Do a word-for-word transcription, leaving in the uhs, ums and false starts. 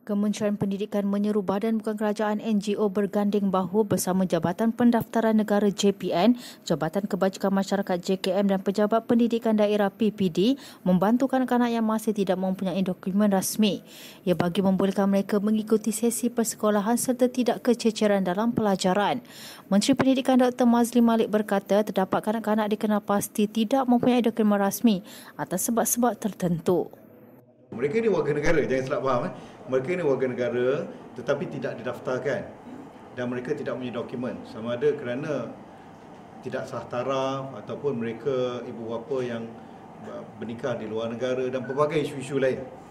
Kementerian Pendidikan menyeru Badan Bukan Kerajaan N G O berganding bahu bersama Jabatan Pendaftaran Negara J P N, Jabatan Kebajikan Masyarakat J K M dan Pejabat Pendidikan Daerah P P D membantu kanak-kanak yang masih tidak mempunyai dokumen rasmi. Ia bagi membolehkan mereka mengikuti sesi persekolahan serta tidak kececeran dalam pelajaran. Menteri Pendidikan Doktor Mazli Malik berkata terdapat kanak-kanak dikenal pasti tidak mempunyai dokumen rasmi atas sebab-sebab tertentu. Mereka ini warga negara, jangan salah faham. Eh? Mereka ini warga negara tetapi tidak didaftarkan dan mereka tidak mempunyai dokumen. Sama ada kerana tidak sah taraf ataupun mereka ibu bapa yang bernikah di luar negara dan pelbagai isu-isu lain.